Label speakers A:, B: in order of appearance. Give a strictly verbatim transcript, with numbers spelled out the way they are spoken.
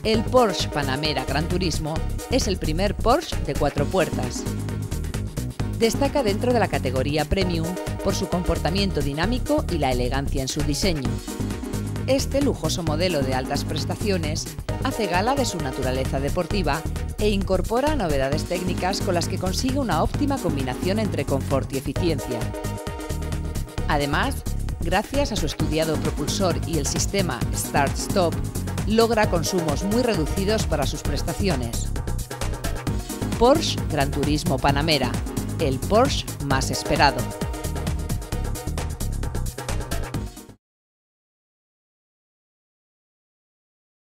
A: El Porsche Panamera Gran Turismo es el primer Porsche de cuatro puertas. Destaca dentro de la categoría Premium por su comportamiento dinámico y la elegancia en su diseño. Este lujoso modelo de altas prestaciones hace gala de su naturaleza deportiva e incorpora novedades técnicas con las que consigue una óptima combinación entre confort y eficiencia. Además, gracias a su estudiado propulsor y el sistema Start-Stop, logra consumos muy reducidos para sus prestaciones. Porsche Gran Turismo Panamera, el Porsche más esperado.